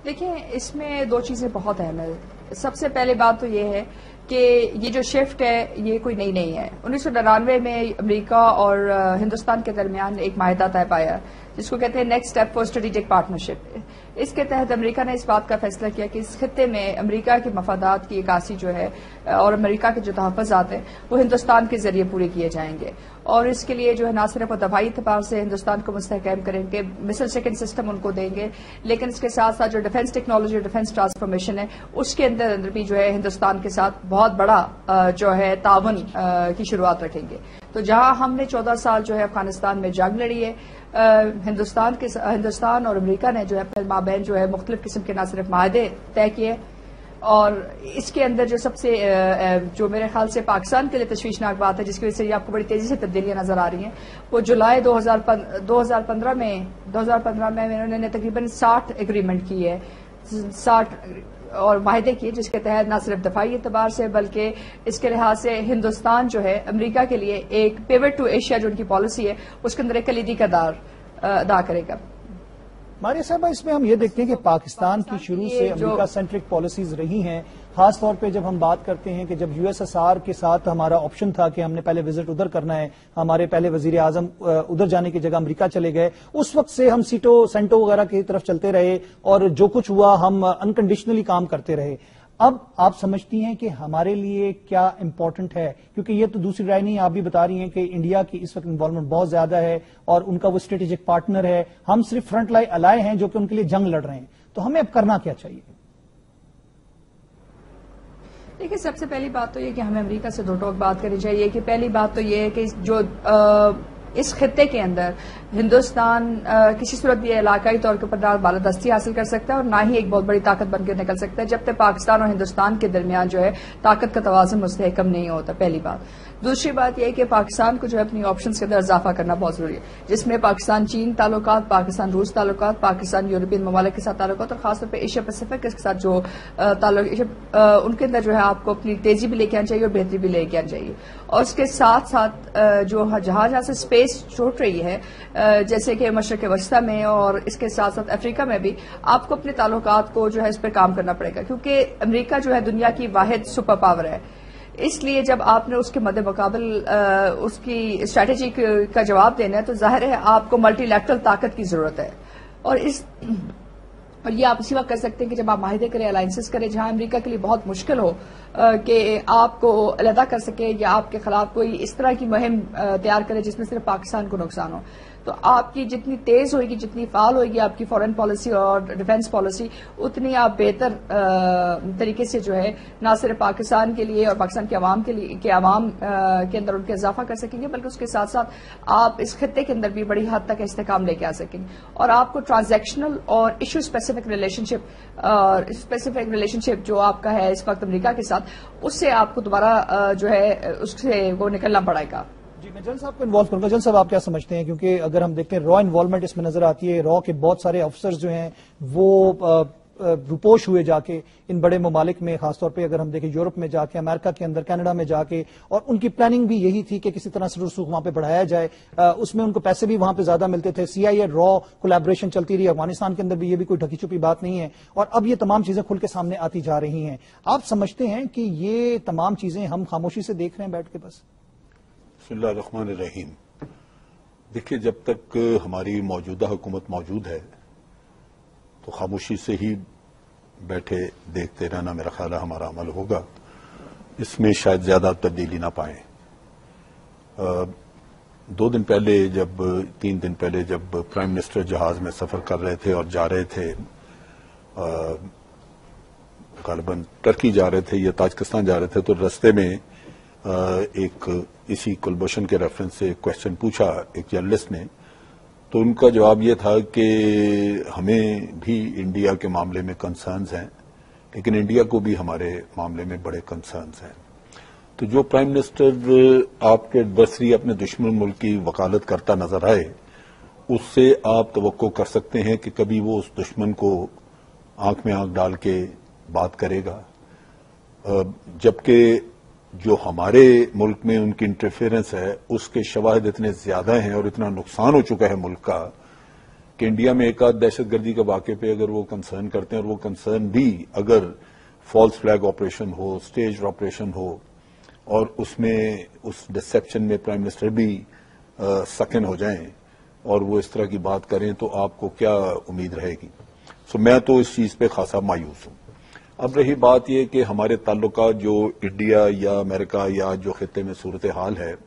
دیکھیں اس میں دو چیزیں بہت اہم ہیں. سب سے پہلے بات تو یہ ہے کہ یہ جو شفٹ ہے یہ کوئی نئی نہیں ہے. 1999 میں امریکہ اور ہندوستان کے درمیان ایک معاہدہ طے پایا جس کو کہتے ہیں next step for strategic partnership. اس کے تحت امریکہ نے اس بات کا فیصلہ کیا کہ اس خطے میں امریکہ کے مفادات کی عکاسی جو ہے اور امریکہ کے جو تحفظات ہیں وہ ہندوستان کے ذریعے پورے کیے جائیں گے. اور اس کے لیے جو ہے نہ صرف وہ دفاعی اعتبار سے ہندوستان کو مستحکم کریں گے, مسل سیکنڈ سسٹم ان کو دیں گے, لیکن اس کے ساتھ ساتھ جو ڈیفنس ٹیکنالوجی اور ڈیفنس ٹرانسفارمیشن ہے اس کے اندر بھی جو ہے ہندوستان کے ساتھ بہت بڑا جو ہے تعاون کی شروعات رکھیں گے. تو جہاں ہم نے 14 سال جو ہے افغانستان میں جنگ لڑی ہے, ہندوستان اور امریکہ نے جو ہے اپنے مابین جو ہے مختلف قسم کے نہ صرف معاہدے طے کیے, اور اس کے اندر جو سب سے جو میرے خیال سے پاکستان کے لیے تشویشناک بات ہے جس کی وجہ سے یہ آپ کو بڑی تیزی سے تبدیلیاں نظر آ رہی ہیں, وہ جولائی 2015 میں انہوں نے تقریباً 60 ایگریمنٹ کی ہے, 60 اور معاہدے کیے جس کے تحت نہ صرف دفاعی اعتبار سے بلکہ اس کے لحاظ سے ہندوستان جو ہے امریکہ کے لیے ایک پیوٹ ٹو ایشیا جو ان کی پالیسی ہے اس کے اندر ایک کلیدی کردار ادا کرے گا. ماریہ صاحبہ, اس میں ہم یہ دیکھتے ہیں کہ پاکستان کی شروع سے امریکہ سینٹرک پالیسیز رہی ہیں, خاص طور پہ جب ہم بات کرتے ہیں کہ جب یو ایس ایس آر کے ساتھ ہمارا آپشن تھا کہ ہم نے پہلے وزٹ ادھر کرنا ہے, ہمارے پہلے وزیر اعظم ادھر جانے کی جگہ امریکہ چلے گئے, اس وقت سے ہم سینٹو وغیرہ کی طرف چلتے رہے اور جو کچھ ہوا ہم انکنڈیشنلی کام کرتے رہے. اب آپ سمجھتی ہیں کہ ہمارے لیے کیا امپورٹنٹ ہے, کیونکہ یہ تو دوسری رائے نہیں, آپ بھی بتا رہی ہیں کہ انڈیا کی اس وقت انوالومنٹ بہت زیادہ ہے اور ان کا وہ اسٹریٹجک پارٹنر ہے, ہم صرف فرنٹ لائن الائے ہیں جو کہ ان کے لیے جنگ لڑ رہے ہیں, تو ہمیں اب کرنا کیا چاہیے؟ دیکھیے سب سے پہلی بات تو یہ کہ ہمیں امریکہ سے دو ٹوک بات کرنی چاہیے کہ پہلی بات تو یہ ہے کہ جو اس خطے کے اندر ہندوستان کسی صورت بھی علاقائی طور کے اوپر نہ بالادستی حاصل کر سکتا ہے اور نہ ہی ایک بہت بڑی طاقت بن کے نکل سکتا ہے جب تک پاکستان اور ہندوستان کے درمیان جو ہے طاقت کا توازن مستحکم نہیں ہوتا, پہلی بات. دوسری بات یہ ہے کہ پاکستان کو جو ہے اپنی آپشنز کے اندر اضافہ کرنا بہت ضروری ہے, جس میں پاکستان چین تعلقات, پاکستان روس تعلقات, پاکستان یورپین ممالک کے ساتھ تعلقات اور خاص طور پہ ایشیا پیسیفک کے ساتھ جو تعلق ان کے اندر جو ہے آپ کو اپنی تیزی بھی لے کے آنا چاہیے اور بہتری بھی لے کے آنا چاہیے. اور اس کے ساتھ ساتھ جو جہاں سے اسپیس چھوٹ رہی ہے جیسے کہ مشرق وسطی میں اور اس کے ساتھ ساتھ افریقہ میں بھی آپ کو اپنے تعلقات کو جو ہے اس پر کام کرنا پڑے گا, کیونکہ امریکہ جو ہے دنیا کی واحد سپر پاور ہے. اس لیے جب آپ نے اس کے مد مقابل اس کی اسٹریٹجی کا جواب دینا ہے تو ظاہر ہے آپ کو ملٹی لیٹرل طاقت کی ضرورت ہے, اور یہ آپ اسی وقت کر سکتے ہیں کہ جب آپ معاہدے کریں, الائنسز کریں, جہاں امریکہ کے لیے بہت مشکل ہو کہ آپ کو علیحدہ کر سکے یا آپ کے خلاف کوئی اس طرح کی مہم تیار کرے جس میں صرف پاکستان کو نقصان ہو. تو آپ کی جتنی تیز ہوئے گی, جتنی فعال ہوئے گی آپ کی فورن پالیسی اور ڈیفنس پالیسی, اتنی آپ بہتر طریقے سے جو ہے نہ صرف پاکستان کے لیے اور پاکستان کے عوام عوام کے اندر ان کے اضافہ کر سکیں گے, بلکہ اس کے ساتھ ساتھ آپ اس خطے کے اندر بھی بڑی حد تک استحکام لے کے آ سکیں گے. اور آپ کو ٹرانزیکشنل اور ایشو اسپیسیفک ریلیشن شپ جو آپ کا ہے اس وقت امریکہ کے ساتھ, اس سے آپ کو دوبارہ جو ہے اس سے وہ نکلنا پڑے گا. جی, میں جن صاحب کو انوالو کروں گا. جن صاحب آپ کیا سمجھتے ہیں, کیونکہ اگر ہم دیکھتے ہیں را انوالومنٹ اس میں نظر آتی ہے, را کے بہت سارے افسرز جو ہیں وہ روپوش ہوئے جا کے ان بڑے ممالک میں, خاص طور پہ اگر ہم دیکھیں یورپ میں جا کے, امریکہ کے اندر, کینیڈا میں جا کے, اور ان کی پلاننگ بھی یہی تھی کہ کسی طرح سے رسوخ وہاں پہ بڑھایا جائے, اس میں ان کو پیسے بھی وہاں پہ زیادہ ملتے تھے, سی آئی اے را کولیبریشن چلتی رہی, افغانستان کے اندر بھی یہ بھی کوئی ڈھکی چھپی بات نہیں ہے, اور اب یہ تمام چیزیں کھل کے سامنے آتی جا رہی ہیں. آپ سمجھتے ہیں کہ یہ تمام چیزیں ہم خاموشی سے دیکھ رہے ہیں بیٹھ کے بس؟ بسم اللہ الرحمن الرحیم. دیکھیے, جب تک ہماری موجودہ حکومت موجود ہے تو خاموشی سے ہی بیٹھے دیکھتے رہنا میرا خیال ہے ہمارا عمل ہوگا, اس میں شاید زیادہ تبدیلی نہ پائیں. 3 دن پہلے جب پرائم منسٹر جہاز میں سفر کر رہے تھے اور جا رہے تھے, غالباً ٹرکی جا رہے تھے یا تاجکستان جا رہے تھے, تو رستے میں ایک اسی کلبھوشن کے ریفرنس سے کوشچن پوچھا ایک جرنلسٹ نے, تو ان کا جواب یہ تھا کہ ہمیں بھی انڈیا کے معاملے میں کنسرنز ہیں, لیکن انڈیا کو بھی ہمارے معاملے میں بڑے کنسرنز ہیں. تو جو پرائم منسٹر آپ کے ایڈورسری اپنے دشمن ملک کی وکالت کرتا نظر آئے, اس سے آپ توقع کر سکتے ہیں کہ کبھی وہ اس دشمن کو آنکھ میں آنکھ ڈال کے بات کرے گا, جبکہ جو ہمارے ملک میں ان کی انٹرفیئرنس ہے اس کے شواہد اتنے زیادہ ہیں اور اتنا نقصان ہو چکا ہے ملک کا کہ انڈیا میں ایک آدھ دہشت گردی کے واقعے پہ اگر وہ کنسرن کرتے ہیں اور وہ کنسرن بھی اگر فالس فلیگ آپریشن ہو, اسٹیج آپریشن ہو, اور اس میں اس ڈسپشن میں پرائم منسٹر بھی سکن ہو جائیں اور وہ اس طرح کی بات کریں تو آپ کو کیا امید رہے گی؟ سو میں تو اس چیز پہ خاصا مایوس ہوں. اب رہی بات یہ کہ ہمارے تعلقات جو انڈیا یا امریکہ یا جو خطے میں صورتحال ہے,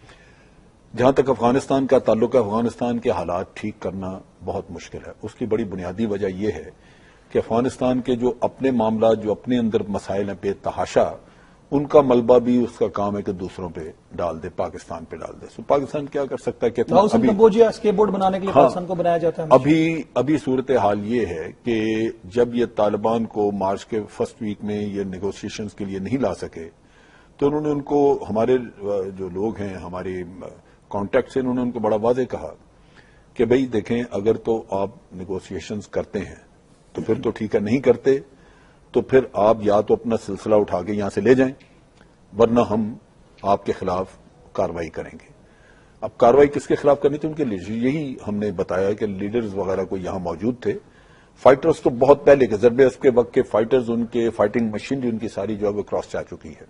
جہاں تک افغانستان کا تعلق ہے, افغانستان کے حالات ٹھیک کرنا بہت مشکل ہے. اس کی بڑی بنیادی وجہ یہ ہے کہ افغانستان کے جو اپنے معاملات, جو اپنے اندر مسائل ہیں بے تحاشا, ان کا ملبہ بھی اس کا کام ہے کہ دوسروں پہ ڈال دے, پاکستان پہ ڈال دے. سو پاکستان کیا کر سکتا ہے کہ اسکیپ بورڈ بنانے کے لیے پاکستان کو بنایا جاتا ہے. ابھی صورتحال یہ ہے کہ جب یہ طالبان کو مارچ کے فرسٹ ویک میں یہ نیگوشیشنز کے لیے نہیں لا سکے تو انہوں نے ان کو, ہمارے جو لوگ ہیں ہمارے کانٹیکٹ سے, انہوں نے ان کو بڑا واضح کہا کہ بھئی دیکھیں اگر تو آپ نیگوشیشنز کرتے ہیں تو پھر تو ٹھیک ہے, نہیں کرتے تو پھر آپ یا تو اپنا سلسلہ اٹھا کے یہاں سے لے جائیں, ورنہ ہم آپ کے خلاف کارروائی کریں گے. اب کارروائی کس کے خلاف کرنی تھی؟ ان کے لیے یہی ہم نے بتایا کہ لیڈرز وغیرہ کو یہاں موجود تھے. فائٹرز تو بہت پہلے کے ضرب عصب کے وقت کے فائٹرز, ان کے فائٹنگ مشینری ان کی ساری جو ہے وہ کراس جا چکی ہے.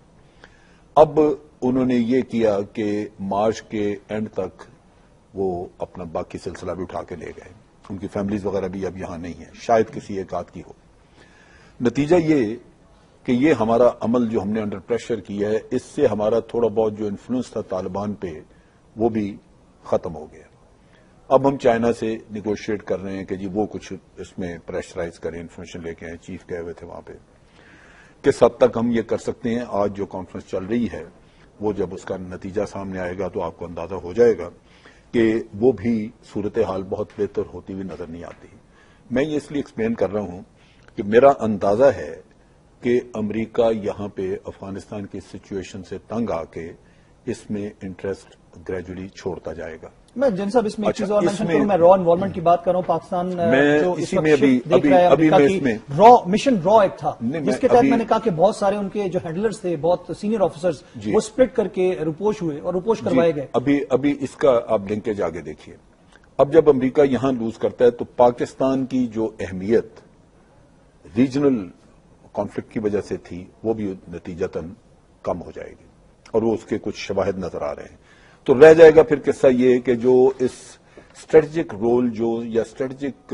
اب انہوں نے یہ کیا کہ مارچ کے اینڈ تک وہ اپنا باقی سلسلہ بھی اٹھا کے لے گئے. ان کی فیملیز وغیرہ بھی اب یہاں نہیں ہیں, شاید کسی ایک آدھ کی ہو. نتیجہ یہ کہ یہ ہمارا عمل جو ہم نے انڈر پریشر کیا ہے, اس سے ہمارا تھوڑا بہت جو انفلوئنس تھا طالبان پہ وہ بھی ختم ہو گیا. اب ہم چائنا سے نیگوشیٹ کر رہے ہیں کہ جی وہ کچھ اس میں پریشرائز کریں, انفارمیشن لے کے آئیں. چیف گئے ہوئے تھے وہاں پہ. کس حد تک ہم یہ کر سکتے ہیں؟ آج جو کانفرنس چل رہی ہے وہ جب اس کا نتیجہ سامنے آئے گا تو آپ کو اندازہ ہو جائے گا کہ وہ بھی صورتحال بہت بہتر ہوتی ہوئی نظر نہیں آتی. میں یہ اس لیے ایکسپلین کر رہا ہوں کہ میرا اندازہ ہے کہ امریکہ یہاں پہ افغانستان کی سچویشن سے تنگ آ کے اس میں انٹرسٹ گریجولی چھوڑتا جائے گا. میں جن صاحب اس میں ایک چیز اور مینشن کروں, میں را انوالومنٹ کی بات کر رہا ہوں. پاکستان جو اسی میں ابھی را مشن را ایک تھا جس کے تحت میں نے کہا کہ بہت سارے ان کے جو ہینڈلرز تھے, بہت سینئر آفیسرز, وہ اسپلٹ کر کے روپوش ہوئے اور روپوش کروائے گئے. ابھی اس کا آپ لنکیج آگے دیکھیے. اب جب امریکہ یہاں لوز کرتا ہے تو پاکستان کی جو اہمیت ریجنل کانفلکٹ کی وجہ سے تھی وہ بھی نتیجتاً کم ہو جائے گی, اور وہ اس کے کچھ شواہد نظر آ رہے ہیں. تو رہ جائے گا پھر قصہ یہ کہ جو اس اسٹریٹجک رول یا اسٹریٹجک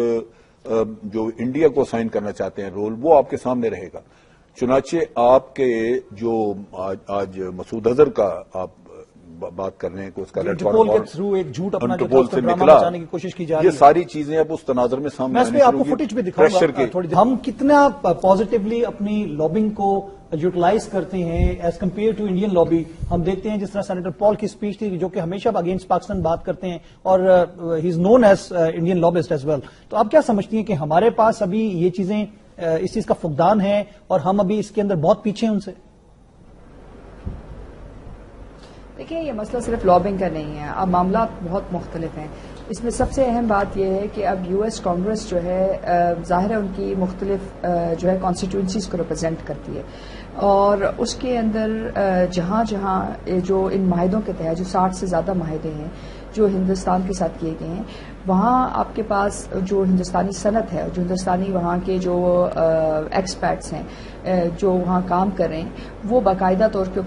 جو انڈیا کو سائن کرنا چاہتے ہیں رول, وہ آپ کے سامنے رہے گا. چنانچہ آپ کے جو آج مسعود اظہر کا آپ بات کر رہے ہیں کہ اس کا انٹرپول کے تھرو ایک جھوٹ اپنا انٹرپول سے نکلا, کی کوشش کی جا رہی ہے. یہ ساری چیزیں اب اس تناظر میں سامنے میں اس میں آپ کو فوٹیج بھی دکھاؤں گا تھوڑی دیر. ہم کتنا پازیٹیولی اپنی لابنگ کو یوٹیلائز کرتے ہیں as compare to Indian lobby. ہم دیکھتے ہیں جس طرح سینیٹر پال کی اسپیچ تھی جو کہ ہمیشہ اگینسٹ پاکستان بات کرتے ہیں, اور he is known as Indian lobbyist as well. تو آپ کیا سمجھتی ہیں کہ ہمارے پاس ابھی یہ چیزیں, اس چیز کا فقدان ہے اور ہم ابھی اس کے اندر بہت پیچھے ہیں ان سے؟ دیکھیں, یہ مسئلہ صرف لابنگ کا نہیں ہے, اب معاملات بہت مختلف ہیں. اس میں سب سے اہم بات یہ ہے کہ اب یو ایس کانگریس جو ہے ظاہر ہے ان کی مختلف جو ہے کانسٹیٹوئنسیز کو ریپرزینٹ کرتی ہے, اور اس کے اندر جہاں جہاں جو ان معاہدوں کے تحت جو 60 سے زیادہ معاہدے ہیں جو ہندوستان کے ساتھ کیے گئے ہیں, وہاں آپ کے پاس جو ہندوستانی صنعت ہے, جو ہندوستانی وہاں کے جو ایکسپیرٹس ہیں جو وہاں کام کر رہے ہیں, وہ باقاعدہ طور کے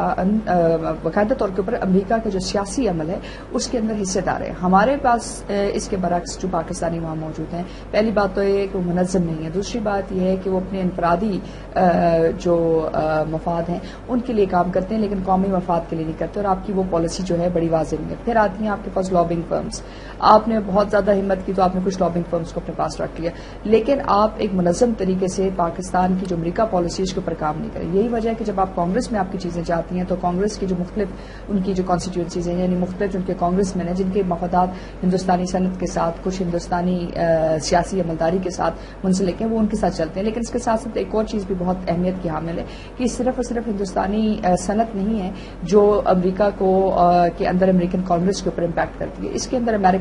اوپر امریکہ کا جو سیاسی عمل ہے اس کے اندر حصے دار ہے. ہمارے پاس اس کے برعکس جو پاکستانی وہاں موجود ہیں, پہلی بات تو یہ ہے کہ وہ منظم نہیں ہے, دوسری بات یہ ہے کہ وہ اپنے انفرادی جو مفاد ہیں ان کے لیے کام کرتے ہیں لیکن قومی مفاد کے لیے نہیں کرتے, اور آپ کی وہ پالیسی جو ہے بڑی واضح نہیں ہے. پھر آتی ہیں آپ کے پاس لابنگ فرمز. آپ نے بہت زیادہ ہمت کی تو آپ نے کچھ لابنگ فرمز کو اپنے پاس رکھ لیا, لیکن آپ ایک منظم طریقے سے پاکستان کی جو امریکہ پالیسیز کے اوپر کام نہیں کریں. یہی وجہ ہے کہ جب آپ کانگریس میں آپ کی چیزیں جاتی ہیں تو کانگریس کی جو مختلف ان کی جو کانسٹیٹوئنسیز ہیں, یعنی مختلف ان کے کانگریس مین ہیں جن کے مفادات ہندوستانی صنعت کے ساتھ, کچھ ہندوستانی سیاسی عملداری کے ساتھ منسلک ہیں, وہ ان کے ساتھ چلتے ہیں. لیکن اس کے ساتھ ساتھ ایک اور چیز بھی بہت اہمیت کی حامل ہے کہ صرف اور صرف ہندوستانی صنعت نہیں ہے جو امریکہ کو کے اندر امریکن کانگریس کے اوپر امپیکٹ کرتی ہے. اس کے اندر امریکن اسٹیبلشمنٹ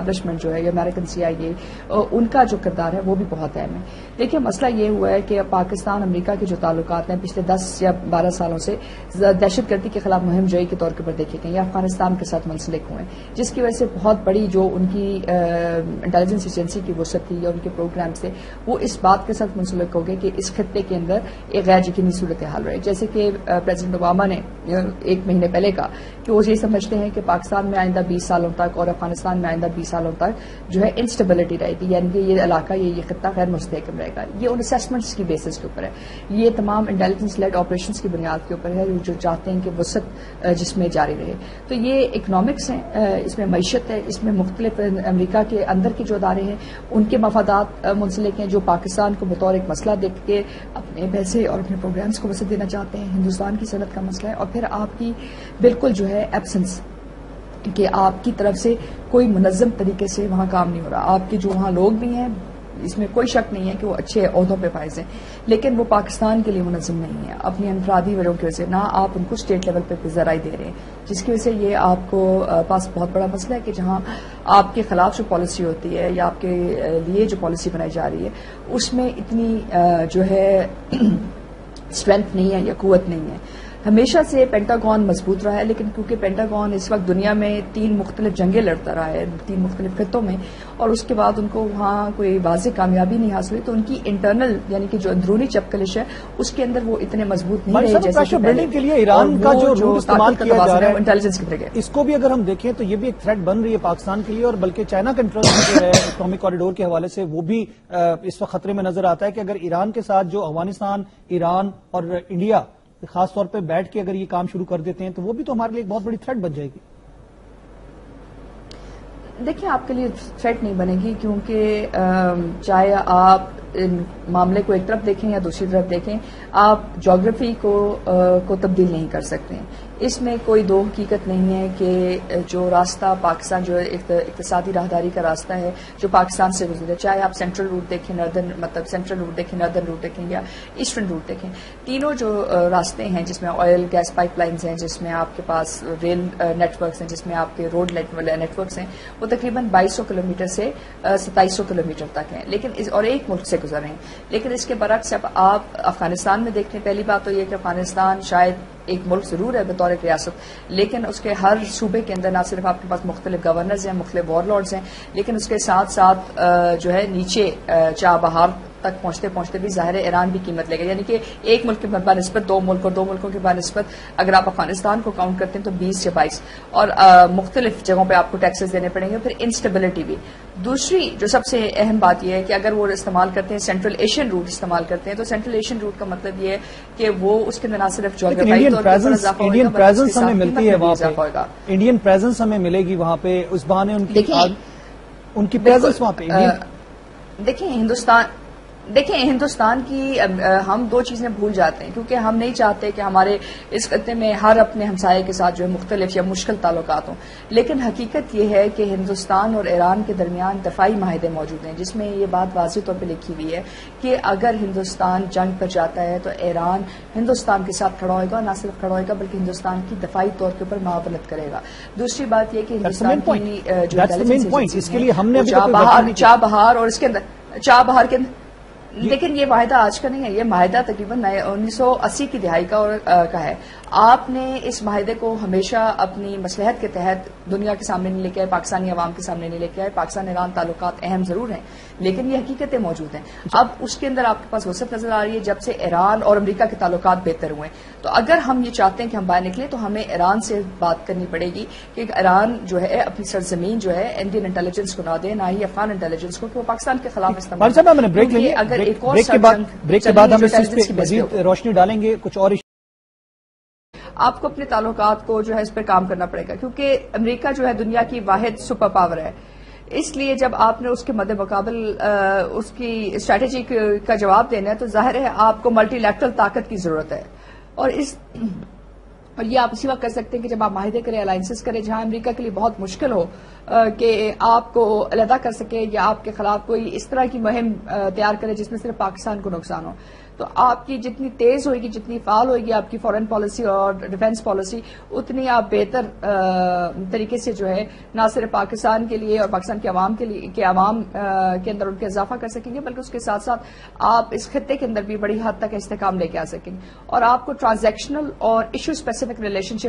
اسٹیبلشمنٹ جو ہے یا امیریکن CIA ان کا جو کردار ہے وہ بھی بہت اہم ہے. دیکھیے مسئلہ یہ ہوا ہے کہ پاکستان امریکہ کے جو تعلقات ہیں پچھلے 10 یا 12 سالوں سے دہشت گردی کے خلاف مہم جوئی کے طور پر دیکھے گئے یا افغانستان کے ساتھ منسلک ہوئے ہیں، جس کی وجہ سے بہت بڑی جو ان کی انٹیلیجنس ایجنسی کی وسعت تھی یا ان کے پروگرام سے وہ اس بات کے ساتھ منسلک ہو گئے کہ اس خطے کے اندر ایک غیر یقینی صورتحال رہے. جیسے کہ پریزیڈنٹ اوباما نے 1 مہینے پہلے کہا کہ وہ یہ سمجھتے ہیں کہ پاکستان میں آئندہ 20 سالوں تک اور افغانستان میں آئندہ 20 سالوں تک جو ہے انسٹیبلٹی رہے گی، یعنی کہ یہ علاقہ یہ خطہ غیر مستحکم رہے گا. یہ ان اسیسمنٹس کی بیسس کے اوپر ہے، یہ تمام انٹیلیجنس لیڈ آپریشنز کی بنیاد کے اوپر ہے جو چاہتے ہیں کہ وسعت جس میں جاری رہے. تو یہ اکنامکس ہیں، اس میں معیشت ہے، اس میں مختلف امریکہ کے اندر کے جو ادارے ہیں ان کے مفادات منسلک ہیں جو پاکستان کو بطور ایک مسئلہ دیکھ کے اپنے پیسے اور اپنے پروگرامز کو وسعت دینا چاہتے ہیں. ہندوستان کی صنعت کا مسئلہ ہے اور پھر آپ کی بالکل جو ہے ایبسنس کہ آپ کی طرف سے کوئی منظم طریقے سے وہاں کام نہیں ہو رہا. آپ کے جو وہاں لوگ بھی ہیں اس میں کوئی شک نہیں ہے کہ وہ اچھے عہدوں پہ فائز ہیں، لیکن وہ پاکستان کے لیے منظم نہیں ہے اپنی انفرادی وجہوں کی وجہ سے. نہ آپ ان کو اسٹیٹ لیول پہ ذرائع دے رہے ہیں، جس کی وجہ سے یہ آپ کو پاس بہت بڑا مسئلہ ہے کہ جہاں آپ کے خلاف جو پالیسی ہوتی ہے یا آپ کے لیے جو پالیسی بنائی جا رہی ہے اس میں اتنی جو ہے اسٹرینتھ نہیں ہے یا قوت نہیں ہے. ہمیشہ سے پینٹاگون مضبوط رہا ہے، لیکن کیونکہ پینٹاگون اس وقت دنیا میں 3 مختلف جنگیں لڑتا رہا ہے 3 مختلف خطوں میں، اور اس کے بعد ان کو وہاں کوئی واضح کامیابی نہیں حاصل ہوئی، تو ان کی انٹرنل یعنی کہ جو اندرونی چپکلش ہے اس کے اندر وہ اتنے مضبوط نہیں رہے جیسے کہ بلڈنگ کے لیے ایران کا جو استعمال کیا جا رہا ہے انٹیلیجنس کی طرح ہے، اس کو بھی اگر ہم دیکھیں تو یہ بھی ایک تھریٹ بن رہی ہے پاکستان کے لیے، اور بلکہ چائنا کا انٹرسٹ جو ہے اکنامک کوریڈور کے حوالے سے وہ بھی اس وقت خطرے میں نظر آتا ہے کہ اگر ایران کے ساتھ جو افغانستان، ایران اور انڈیا خاص طور پہ بیٹھ کے اگر یہ کام شروع کر دیتے ہیں تو وہ بھی تو ہمارے لیے ایک بہت بڑی تھریٹ بن جائے گی. دیکھیں آپ کے لیے تھریٹ نہیں بنے گی، کیونکہ چاہے آپ معاملے کو ایک طرف دیکھیں یا دوسری طرف دیکھیں، آپ جغرافی کو تبدیل نہیں کر سکتے. اس میں کوئی دو حقیقت نہیں ہے کہ جو راستہ پاکستان جو اقتصادی راہداری کا راستہ ہے جو پاکستان سے گزرے، چاہے آپ سینٹرل روٹ دیکھیں، سینٹرل روٹ دیکھیں، نردرن روٹ دیکھیں یا ایسٹرن روٹ دیکھیں، تینوں جو راستے ہیں جس میں آئل گیس پائپ لائنز ہیں، جس میں آپ کے پاس ریل نیٹ ورکس ہیں، جس میں آپ کے روڈ نیٹ ورکس ہیں، وہ تقریباً 2200 کلومیٹر سے 2700 کلومیٹر تک ہیں، لیکن اور ایک ملک سے گزر رہے ہیں. لیکن اس کے برعکس اب آپ افغانستان میں دیکھ لیں، پہلی بات تو یہ کہ افغانستان شاید ایک ملک ضرور ہے بطور ایک ریاست، لیکن اس کے ہر صوبے کے اندر نہ صرف آپ کے پاس مختلف گورنرز ہیں، مختلف وار لارڈز ہیں، لیکن اس کے ساتھ ساتھ جو ہے نیچے چاہ بہار تک پہنچتے بھی ظاہر ہے ایران بھی قیمت لے گا. یعنی کہ ایک ملک کے بنسبت 2 ملک اور 2 ملکوں کے بنسبت اگر آپ افغانستان کو کاؤنٹ کرتے ہیں تو 20 یا 22 اور مختلف جگہوں پہ آپ کو ٹیکسز دینے پڑیں گے. پھر انسٹیبلٹی بھی. دوسری جو سب سے اہم بات یہ ہے کہ اگر وہ استعمال کرتے ہیں سینٹرل ایشین روٹ استعمال کرتے ہیں تو سینٹرل ایشین روٹ کا مطلب یہ ہے کہ وہ اس کے اندر نہ صرف انڈین پریزنس ہمیں ملتی ہے وہاں پہ، انڈین پریزنس ہمیں ملے گی وہاں پہ، اس بہانے ان کی پریزنس وہاں پہ. دیکھیں ہندوستان کی ہم 2 چیزیں بھول جاتے ہیں، کیونکہ ہم نہیں چاہتے کہ ہمارے اس خطے میں ہر اپنے ہمسائے کے ساتھ جو ہے مختلف یا مشکل تعلقات ہوں، لیکن حقیقت یہ ہے کہ ہندوستان اور ایران کے درمیان دفاعی معاہدے موجود ہیں جس میں یہ بات واضح طور پہ لکھی ہوئی ہے کہ اگر ہندوستان جنگ پر جاتا ہے تو ایران ہندوستان کے ساتھ کھڑا ہوئے گا، نہ صرف کھڑا ہوئے گا بلکہ ہندوستان کی دفاعی طور کے اوپر معاونت کرے گا. دوسری بات یہ کہ ہندوستان کی جو چاہ بہار اور اس کے اندر چاہ بہار کے اندر، لیکن یہ معاہدہ آج کا نہیں ہے، یہ معاہدہ تقریباً 1980 کی دہائی کا ہے. آپ نے اس معاہدے کو ہمیشہ اپنی مصلحت کے تحت دنیا کے سامنے نہیں لے کے آئے، پاکستانی عوام کے سامنے نہیں لے کے آئے. پاکستان ایران تعلقات اہم ضرور ہیں لیکن یہ حقیقتیں موجود ہیں. اب اس کے اندر آپ کے پاس وسعت نظر آ رہی ہے جب سے ایران اور امریکہ کے تعلقات بہتر ہوئے. تو اگر ہم یہ چاہتے ہیں کہ ہم باہر نکلیں تو ہمیں ایران سے بات کرنی پڑے گی کہ ایران جو ہے اپنی سرزمین جو ہے انڈین انٹیلیجنس کو نہ دے، نہ ہی افغان انٹیلیجنس کو، کہ وہ پاکستان کے خلاف استعمال کرے. اگر ایک اور بریک کے بعد ہم اس پہ مزید روشنی ڈالیں گے. کچھ اور آپ کو اپنے تعلقات کو جو ہے اس پر کام کرنا پڑے گا، کیونکہ امریکہ جو ہے دنیا کی واحد سپر پاور ہے. اس لیے جب آپ نے اس کے مد مقابل اس کی اسٹریٹجی کا جواب دینا ہے تو ظاہر ہے آپ کو ملٹی لیٹرل طاقت کی ضرورت ہے. اور یہ آپ اسی وقت کر سکتے ہیں کہ جب آپ معاہدے کریں، الائنسز کریں، جہاں امریکہ کے لیے بہت مشکل ہو کہ آپ کو علیحدہ کر سکے یا آپ کے خلاف کوئی اس طرح کی مہم تیار کرے جس میں صرف پاکستان کو نقصان ہو. تو آپ کی جتنی تیز ہوئے گی، جتنی فعال ہوئے گی آپ کی فورن پالیسی اور ڈیفنس پالیسی، اتنی آپ بہتر طریقے سے جو ہے نہ صرف پاکستان کے لیے اور پاکستان کے عوام کے اندر ان کے اضافہ کر سکیں گے، بلکہ اس کے ساتھ ساتھ آپ اس خطے کے اندر بھی بڑی حد تک استحکام لے کے آ سکیں گے، اور آپ کو ٹرانزیکشنل اور ایشو اسپیسیفک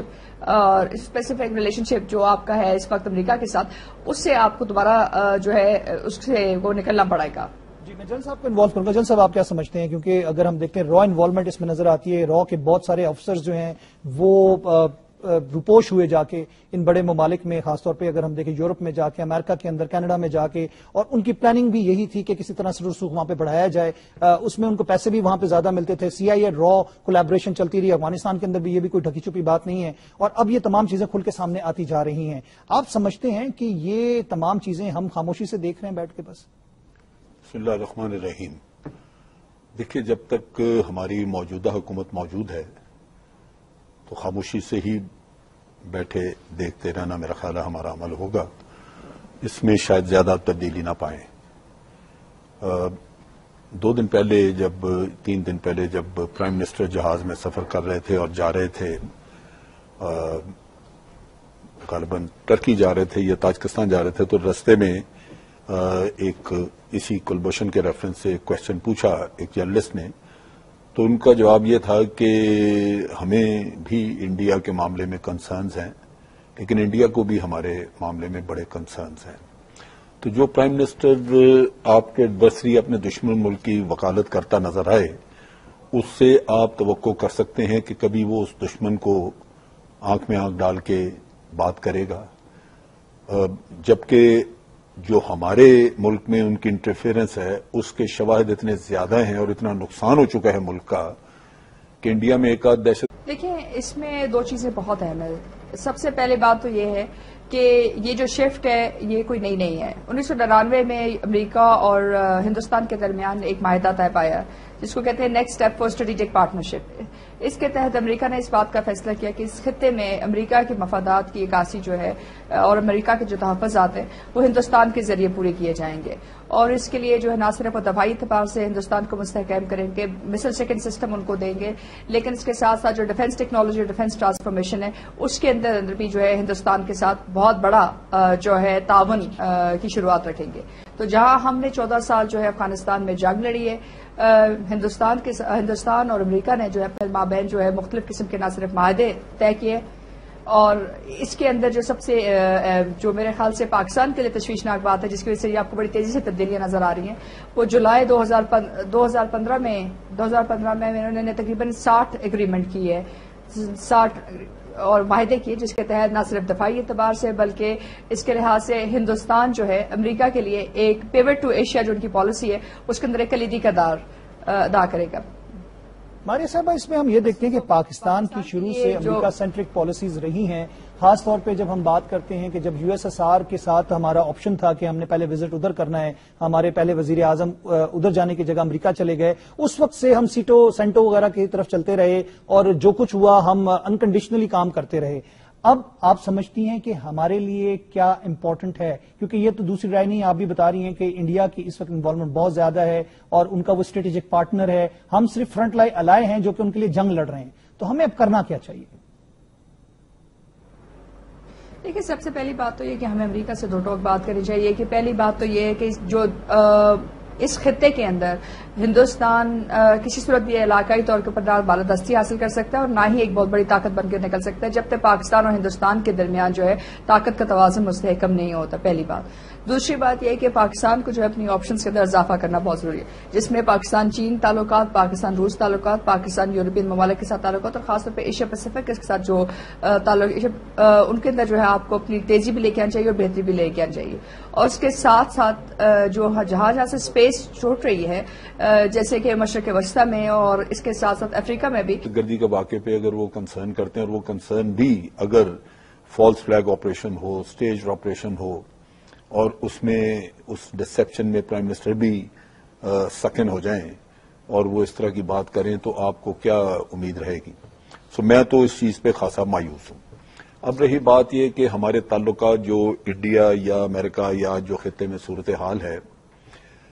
ریلیشن شپ جو آپ کا ہے اس وقت امریکہ کے ساتھ، اس سے آپ کو دوبارہ جو ہے اس سے وہ نکلنا پڑے گا۔ جی، میں جن صاحب کو انوالو کروں گا۔ جن صاحب آپ کیا سمجھتے ہیں؟ کیونکہ اگر ہم دیکھتے ہیں را انوالومنٹ اس میں نظر آتی ہے، را کے بہت سارے افسرز جو ہیں وہ روپوش ہوئے جا کے ان بڑے ممالک میں، خاص طور پہ اگر ہم دیکھیں یورپ میں جا کے، امریکہ کے اندر، کینیڈا میں جا کے، اور ان کی پلاننگ بھی یہی تھی کہ کسی طرح سے رسوخ وہاں پہ بڑھایا جائے، اس میں ان کو پیسے بھی وہاں پہ زیادہ ملتے تھے، سی آئی اے را کولیبریشن چلتی رہی، افغانستان کے اندر بھی یہ بھی کوئی ڈھکی چھپی بات نہیں ہے، اور اب یہ تمام چیزیں کھل کے سامنے آتی جا رہی ہیں۔ آپ سمجھتے ہیں کہ یہ تمام چیزیں ہم خاموشی سے دیکھ رہے ہیں بیٹھ کے بس؟ بسم اللہ الرحمن الرحیم۔ دیکھیے، جب تک ہماری موجودہ حکومت موجود ہے تو خاموشی سے ہی بیٹھے دیکھتے رہنا میرا خیال ہے ہمارا عمل ہوگا، اس میں شاید زیادہ تبدیلی نہ پائیں۔ 3 دن پہلے جب پرائم منسٹر جہاز میں سفر کر رہے تھے اور جا رہے تھے، غالباً ٹرکی جا رہے تھے یا تاجکستان جا رہے تھے، تو رستے میں ایک اسی کلبھوشن کے ریفرنس سے کوشچن پوچھا ایک جرنلسٹ نے، تو ان کا جواب یہ تھا کہ ہمیں بھی انڈیا کے معاملے میں کنسرنز ہیں، لیکن انڈیا کو بھی ہمارے معاملے میں بڑے کنسرنز ہیں۔ تو جو پرائم منسٹر آپ کے ایڈورسری، اپنے دشمن ملک کی وکالت کرتا نظر آئے، اس سے آپ توقع کر سکتے ہیں کہ کبھی وہ اس دشمن کو آنکھ میں آنکھ ڈال کے بات کرے گا، جبکہ جو ہمارے ملک میں ان کی انٹرفیئرنس ہے اس کے شواہد اتنے زیادہ ہیں اور اتنا نقصان ہو چکا ہے ملک کا کہ انڈیا میں ایک آدھ دہشت۔ دیکھیں، اس میں 2 چیزیں بہت اہم ہیں۔ سب سے پہلے بات تو یہ ہے کہ یہ جو شفٹ ہے یہ کوئی نئی نہیں ہے۔ 1999 میں امریکہ اور ہندوستان کے درمیان ایک معاہدہ طے پایا جس کو کہتے ہیں next step for strategic partnership. اس کے تحت امریکہ نے اس بات کا فیصلہ کیا کہ اس خطے میں امریکہ کے مفادات کی عکاسی جو ہے اور امریکہ کے جو تحفظات ہیں وہ ہندوستان کے ذریعے پورے کیے جائیں گے، اور اس کے لیے جو ہے نہ صرف وہ دفاعی اعتبار سے ہندوستان کو مستحکم کریں گے، مثل سیکنڈ سسٹم ان کو دیں گے، لیکن اس کے ساتھ ساتھ جو ڈیفنس ٹیکنالوجی اور ڈیفنس ٹرانسفارمیشن ہے اس کے اندر بھی جو ہے ہندوستان کے ساتھ بہت بڑا جو ہے تعاون کی شروعات رکھیں گے۔ تو جہاں ہم نے 14 سال جو ہے افغانستان میں جنگ لڑی ہے، ہندوستان اور امریکہ نے جو ہے اپنے مابین جو ہے مختلف قسم کے نہ صرف معاہدے طے کیے، اور اس کے اندر جو سب سے جو میرے خیال سے پاکستان کے لیے تشویشناک بات ہے جس کی وجہ سے یہ آپ کو بڑی تیزی سے تبدیلیاں نظر آ رہی ہیں، وہ جولائی 2015 میں انہوں نے تقریباً 60 ایگریمنٹ کی ہے، 60 اور معاہدے کیے، جس کے تحت نہ صرف دفاعی اعتبار سے بلکہ اس کے لحاظ سے ہندوستان جو ہے امریکہ کے لیے ایک پیوٹ ٹو ایشیا جو ان کی پالیسی ہے اس کے اندر ایک کلیدی کردار ادا کرے گا۔ ماریہ صاحبہ، اس میں ہم یہ دیکھتے ہیں کہ پاکستان کی شروع سے امریکہ سینٹرک پالیسیز رہی ہیں، خاص طور پہ جب ہم بات کرتے ہیں کہ جب USSR کے ساتھ ہمارا آپشن تھا کہ ہم نے پہلے وزٹ ادھر کرنا ہے، ہمارے پہلے وزیر اعظم ادھر جانے کی جگہ امریکہ چلے گئے، اس وقت سے ہم سینٹو وغیرہ کی طرف چلتے رہے اور جو کچھ ہوا ہم انکنڈیشنلی کام کرتے رہے۔ اب آپ سمجھتی ہیں کہ ہمارے لیے کیا امپورٹنٹ ہے؟ کیونکہ یہ تو دوسری رائے نہیں، آپ بھی بتا رہی ہیں کہ انڈیا کی اس وقت انوالومنٹ بہت زیادہ ہے اور ان کا وہ اسٹریٹجک پارٹنر ہے، ہم صرف فرنٹ لائن الائے ہیں جو کہ ان کے لیے جنگ لڑ رہے ہیں، تو ہمیں اب کرنا کیا چاہیے؟ دیکھیے، سب سے پہلی بات تو یہ کہ ہمیں امریکہ سے 2 ٹوک بات کرنی چاہیے کہ پہلی بات تو یہ ہے کہ جو اس خطے کے اندر ہندوستان کسی صورت بھی علاقائی طور کے اوپر بالادستی حاصل کر سکتا ہے اور نہ ہی ایک بہت بڑی طاقت بن کے نکل سکتا ہے جب تک پاکستان اور ہندوستان کے درمیان جو ہے طاقت کا توازن مستحکم نہیں ہوتا، پہلی بات۔ دوسری بات یہ ہے کہ پاکستان کو جو ہے اپنی آپشنز کے اندر اضافہ کرنا بہت ضروری ہے، جس میں پاکستان چین تعلقات، پاکستان روس تعلقات، پاکستان یورپین ممالک کے ساتھ تعلقات اور خاص طور پہ ایشیا پیسیفک کے ساتھ جو تعلق ان کے اندر جو ہے آپ کو اپنی تیزی بھی لے کے آنا چاہیے اور بہتری بھی لے کے آنا چاہیے، اور اس کے ساتھ ساتھ جو جہاں سے اسپیس چھوٹ رہی ہے جیسے کہ مشرق وسطیٰ میں اور اس کے ساتھ ساتھ افریقہ میں بھی گردی کے واقعے پہ اگر وہ کنسرن کرتے ہیں اور وہ کنسرن بھی اگر فالس فلیگ آپریشن ہو، اسٹیج آپریشن ہو اور اس میں اس ڈسپشن میں پرائم منسٹر بھی سکن ہو جائیں اور وہ اس طرح کی بات کریں تو آپ کو کیا امید رہے گی؟ میں تو اس چیز پہ خاصا مایوس ہوں۔ اب رہی بات یہ کہ ہمارے تعلقات جو انڈیا یا امریکہ یا جو خطے میں صورتحال ہے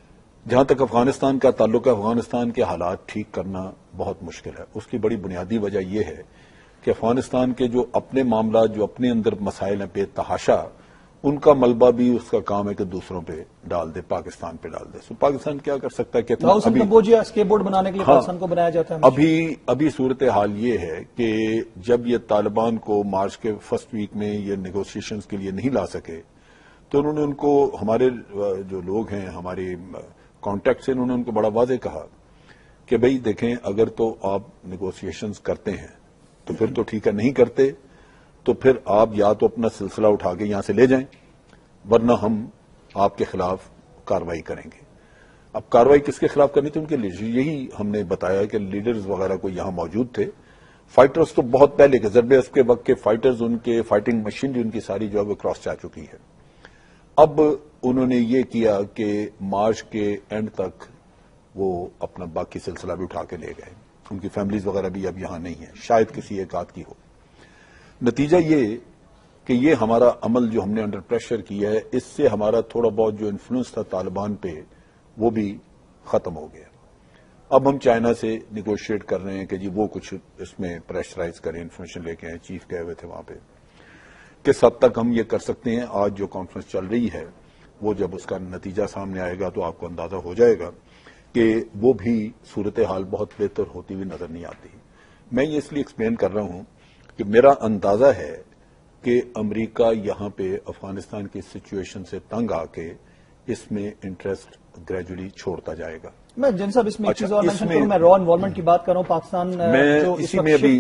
جہاں تک افغانستان کا تعلق ہے، افغانستان کے حالات ٹھیک کرنا بہت مشکل ہے. اس کی بڑی بنیادی وجہ یہ ہے کہ افغانستان کے جو اپنے معاملات، جو اپنے اندر مسائل ہیں بے تحاشا، ان کا ملبہ بھی اس کا کام ہے کہ دوسروں پہ ڈال دے، پاکستان پہ ڈال دے. پاکستان کیا کر سکتا ہے کہ اسکیپ بورڈ بنانے کے لیے پاکستان کو بنایا جاتا ہے. ابھی صورتحال یہ ہے کہ جب یہ طالبان کو مارچ کے فرسٹ ویک میں یہ نیگوسیشنز کے لیے نہیں لا سکے تو انہوں نے ان کو، ہمارے جو لوگ ہیں ہمارے کانٹیکٹ سے، انہوں نے ان کو بڑا واضح کہا کہ بھئی دیکھیں، اگر تو آپ نیگوسیشنز کرتے ہیں تو پھر تو ٹھیک ہے، نہیں کرتے تو پھر آپ یا تو اپنا سلسلہ اٹھا کے یہاں سے لے جائیں، ورنہ ہم آپ کے خلاف کارروائی کریں گے. اب کارروائی کس کے خلاف کرنی تھی؟ ان کے لیے یہی ہم نے بتایا کہ لیڈرز وغیرہ کو یہاں موجود تھے. فائٹرز تو بہت پہلے کے ضرب عصب کے وقت کے فائٹرز، ان کے فائٹنگ مشینری ان کی ساری جو ہے وہ کراس جا چکی ہے. اب انہوں نے یہ کیا کہ مارچ کے اینڈ تک وہ اپنا باقی سلسلہ بھی اٹھا کے لے گئے. ان کی فیملیز وغیرہ بھی اب یہاں نہیں ہیں، شاید کسی ایک آدھ کی ہو. نتیجہ یہ کہ یہ ہمارا عمل جو ہم نے انڈر پریشر کیا ہے، اس سے ہمارا تھوڑا بہت جو انفلوئنس تھا طالبان پہ وہ بھی ختم ہو گیا. اب ہم چائنا سے نیگوشیٹ کر رہے ہیں کہ جی وہ کچھ اس میں پریشرائز کریں، انفارمیشن لے کے آئیں. چیف گئے ہوئے تھے وہاں پہ. کس حد تک ہم یہ کر سکتے ہیں؟ آج جو کانفرنس چل رہی ہے وہ جب اس کا نتیجہ سامنے آئے گا تو آپ کو اندازہ ہو جائے گا کہ وہ بھی صورتحال بہت بہتر ہوتی ہوئی نظر نہیں آتی. میں یہ اس لیے ایکسپلین کر رہا ہوں کہ میرا اندازہ ہے کہ امریکہ یہاں پہ افغانستان کی سچویشن سے تنگ آ کے اس میں انٹرسٹ گریجولی چھوڑتا جائے گا. میں جن صاحب اس میں ایک چیز اور مینشن کروں، میں را انوالومنٹ کی بات کر رہا ہوں. پاکستان جو اس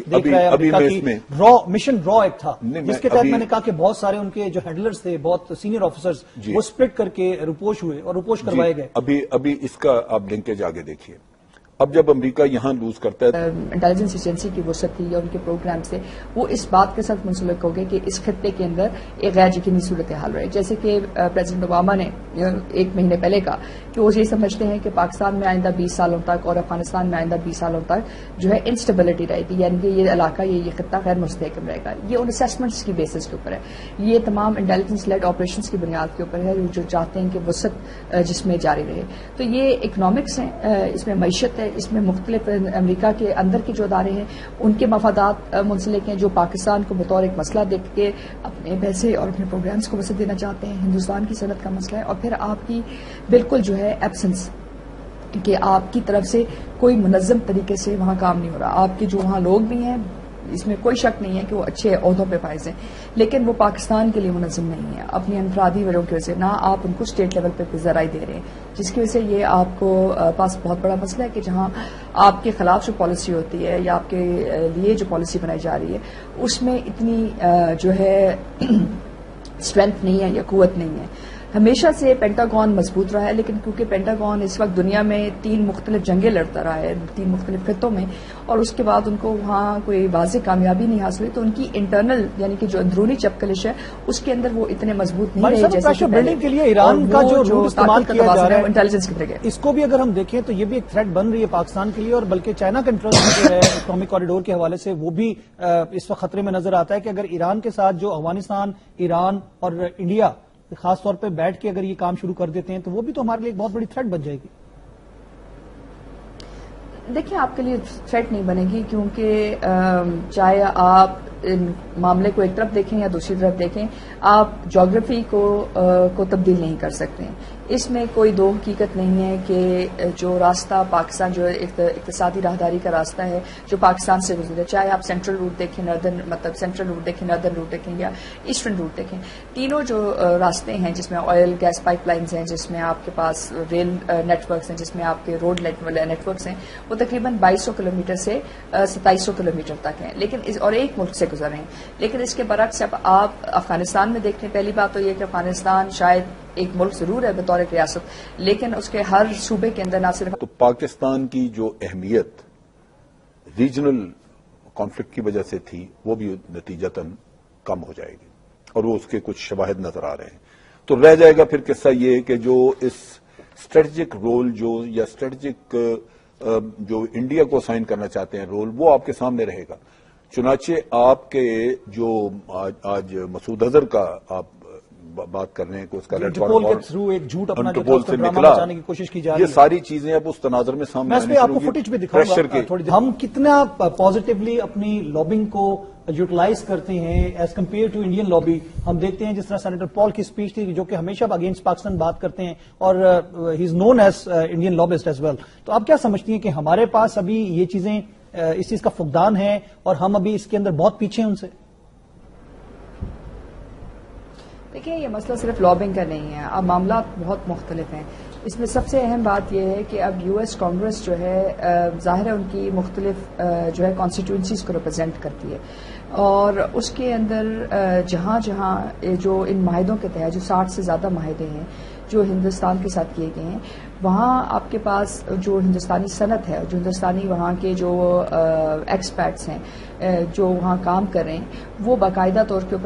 وقت را مشن را ایک تھا جس کے تحت میں نے کہا کہ بہت سارے ان کے جو ہینڈلرز تھے، بہت سینئر آفیسرز، وہ اسپلٹ کر کے روپوش ہوئے اور روپوش کروائے گئے. ابھی اس کا آپ لنکیج آگے دیکھیے. اب جب امریکہ یہاں لوز کرتا ہے، انٹیلیجنس ایجنسی کی وسعت تھی اور ان کے پروگرام سے وہ اس بات کے ساتھ منسلک ہو گئے کہ اس خطے کے اندر ایک غیر یقینی صورتحال رہے. جیسے کہ پریزیڈنٹ اوباما نے 1 مہینے پہلے کہا کہ وہ یہ سمجھتے ہیں کہ پاکستان میں آئندہ 20 سالوں تک اور افغانستان میں آئندہ 20 سالوں تک جو ہے انسٹیبلٹی رہے گی، یعنی کہ یہ علاقہ، یہ خطہ غیر مستحکم رہے گا. یہ ان اسیسمنٹس کی بیسس کے اوپر ہے. یہ تمام انٹیلیجنس لیڈ آپریشنس کی بنیاد کے اوپر ہے جو چاہتے ہیں کہ وسعت جس میں جاری رہے. تو یہ اکنامکس ہیں، اس میں معیشت ہے، اس میں مختلف امریکہ کے اندر کے جو ادارے ہیں ان کے مفادات منسلک ہیں جو پاکستان کو بطور ایک مسئلہ دیکھ کے اپنے پیسے اور اپنے پروگرامز کو وسعت دینا چاہتے ہیں. ہندوستان کی صنعت کا مسئلہ ہے اور پھر آپ کی بالکل جو ہے ایبسنس کہ آپ کی طرف سے کوئی منظم طریقے سے وہاں کام نہیں ہو رہا. آپ کے جو وہاں لوگ بھی ہیں اس میں کوئی شک نہیں ہے کہ وہ اچھے عہدوں پہ فائز ہیں، لیکن وہ پاکستان کے لیے منظم نہیں ہے اپنی انفرادی وجہوں کی وجہ سے. نہ آپ ان کو اسٹیٹ لیول پہ ذرائع دے رہے ہیں، جس کی وجہ سے یہ آپ کو پاس بہت بڑا مسئلہ ہے کہ جہاں آپ کے خلاف جو پالیسی ہوتی ہے یا آپ کے لیے جو پالیسی بنائی جا رہی ہے اس میں اتنی جو ہے اسٹرینتھ نہیں ہے یا قوت نہیں ہے. ہمیشہ سے پینٹاگون مضبوط رہا ہے، لیکن کیونکہ پینٹاگون اس وقت دنیا میں 3 مختلف جنگیں لڑتا رہا ہے 3 مختلف خطوں میں، اور اس کے بعد ان کو وہاں کوئی واضح کامیابی نہیں حاصل ہوئی، تو ان کی انٹرنل یعنی کہ جو اندرونی چپکلش ہے اس کے اندر وہ اتنے مضبوط نہیں رہے جیسے بلڈنگ کے لیے ایران کا جو رول استعمال کیا جا رہا ہے انٹیلیجنس کی طرح. اس کو بھی اگر ہم دیکھیں تو یہ بھی ایک تھریٹ بن رہی ہے پاکستان کے لیے، اور بلکہ چائنا کا انٹرسٹ جو ہے اکنامک کوریڈور کے حوالے سے وہ بھی اس وقت خطرے میں نظر آتا ہے کہ اگر ایران کے ساتھ جو افغانستان، ایران اور انڈیا خاص طور پہ بیٹھ کے اگر یہ کام شروع کر دیتے ہیں تو وہ بھی تو ہمارے لیے ایک بہت بڑی تھریٹ بن جائے گی. دیکھیں آپ کے لیے تھریٹ نہیں بنے گی، کیونکہ چاہے آپ معاملے کو ایک طرف دیکھیں یا دوسری طرف دیکھیں، آپ جغرافی کو تبدیل نہیں کر سکتے. اس میں کوئی دو حقیقت نہیں ہے کہ جو راستہ پاکستان جو اقتصادی راہداری کا راستہ ہے جو پاکستان سے گزرے، چاہے آپ سینٹرل روٹ دیکھیں، سینٹرل روٹ دیکھیں، نردرن روٹ دیکھیں یا ایسٹرن روٹ دیکھیں، تینوں جو راستے ہیں جس میں آئل گیس پائپ لائنز ہیں، جس میں آپ کے پاس ریل نیٹ ورکس ہیں، جس میں آپ کے روڈ نیٹ ورکس ہیں، وہ تقریباً 2200 کلومیٹر سے 2700 کلومیٹر تک ہیں، لیکن اور ایک ملک سے گزر رہے ہیں. لیکن اس کے برعکس اب آپ افغانستان میں دیکھ لیں، پہلی بات تو یہ کہ افغانستان شاید ایک ملک ضرور ہے بطور ایک ریاست، لیکن اس کے ہر صوبے کے اندر نہ صرف تو پاکستان کی جو اہمیت ریجنل کانفلکٹ کی وجہ سے تھی وہ بھی نتیجتاً کم ہو جائے گی، اور وہ اس کے کچھ شواہد نظر آ رہے ہیں. تو رہ جائے گا پھر قصہ یہ کہ جو اس اسٹریٹجک رول یا اسٹریٹجک جو انڈیا کو سائن کرنا چاہتے ہیں رول، وہ آپ کے سامنے رہے گا. چنانچہ آپ کے جو آج مسعود اظہر کا آپ بات کر رہے ہیں کہ اس کا انٹرپول کے تھرو ایک جھوٹ اپنا جو انٹرپول سے ڈرامہ نکلا، بچانے کی کوشش کی جا رہی ہے، یہ ساری چیزیں اب اس تناظر میں سامنے میں اس آنی پہ آپ شروع کو ہوئی۔ فوٹیج بھی دکھاؤں پریشر گا کے تھوڑی دیر۔ ہم کتنا پازیٹیولی اپنی لابنگ کو یوٹیلائز کرتے ہیں as compare to Indian lobby. ہم دیکھتے ہیں جس طرح سینیٹر پال کی اسپیچ تھی جو کہ ہمیشہ اگینسٹ پاکستان بات کرتے ہیں، اور he is known as Indian lobbyist as well. تو آپ کیا سمجھتی ہیں کہ ہمارے پاس ابھی یہ چیزیں اس چیز کا فقدان ہے اور ہم ابھی اس کے اندر بہت پیچھے ہیں ان سے؟ دیکھیں، یہ مسئلہ صرف لابنگ کا نہیں ہے، اب معاملات بہت مختلف ہیں۔ اس میں سب سے اہم بات یہ ہے کہ اب یو ایس کانگریس جو ہے ظاہر ہے ان کی مختلف جو ہے کانسٹیٹوئنسیز کو ریپرزینٹ کرتی ہے، اور اس کے اندر جہاں جہاں جو ان معاہدوں کے تحت جو 60 سے زیادہ معاہدے ہیں جو ہندوستان کے ساتھ کیے گئے ہیں، وہاں آپ کے پاس جو ہندوستانی صنعت ہے، جو ہندوستانی وہاں کے جو ایکسپیٹس ہیں جو وہاں کام کر رہے ہیں، وہ باقاعدہ طور کے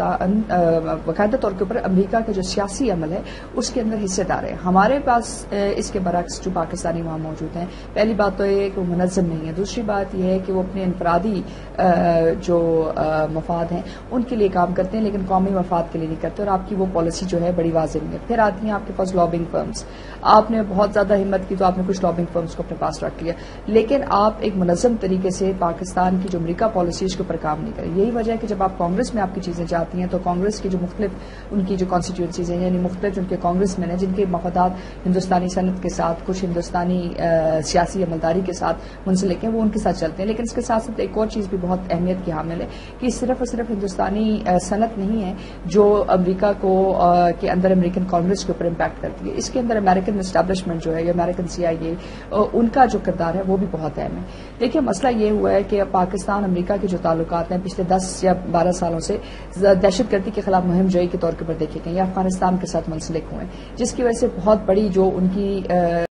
اوپر امریکہ کا جو سیاسی عمل ہے اس کے اندر حصے دار ہے۔ ہمارے پاس اس کے برعکس جو پاکستانی وہاں موجود ہیں، پہلی بات تو یہ ہے کہ وہ منظم نہیں ہے، دوسری بات یہ ہے کہ وہ اپنے انفرادی جو مفاد ہیں ان کے لیے کام کرتے ہیں لیکن قومی مفاد کے لیے نہیں کرتے، اور آپ کی وہ پالیسی جو ہے بڑی واضح نہیں ہے۔ پھر آتی ہیں آپ کے پاس لابنگ فرمز، آپ نے بہت زیادہ ہمت کی تو آپ نے کچھ لابنگ فرمز کو اپنے پاس رکھ لیا، لیکن آپ ایک منظم طریقے سے پاکستان کی جو امریکہ پالیسی اس کے اوپر کام نہیں کریں۔ یہی وجہ ہے کہ جب آپ کانگریس میں آپ کی چیزیں جاتی ہیں تو کانگریس کی جو مختلف ان کی جو کانسٹیٹوئنسیز ہیں، یعنی مختلف ان کے کانگریس مین ہیں جن کے مفادات ہندوستانی صنعت کے ساتھ، کچھ ہندوستانی سیاسی عملداری کے ساتھ منسلک ہیں، وہ ان کے ساتھ چلتے ہیں۔ لیکن اس کے ساتھ ساتھ ایک اور چیز بھی بہت اہمیت کی حامل ہے کہ صرف اور صرف ہندوستانی صنعت نہیں ہے جو امریکہ کو کے اندر امریکن کانگریس کے اوپر امپیکٹ کرتی ہے، اس کے اندر امریکن اسٹیبلشمنٹ جو ہے یا امریکن CIA ان کا جو کردار ہے وہ بھی بہت اہم ہے۔ دیکھیے، مسئلہ یہ ہوا ہے کہ پاکستان امریکہ کے جو تعلقات ہیں پچھلے 10 یا 12 سالوں سے دہشت گردی کے خلاف مہم جوئی کے طور پر دیکھے گئے یا افغانستان کے ساتھ منسلک ہوئے، جس کی وجہ سے بہت بڑی جو ان کی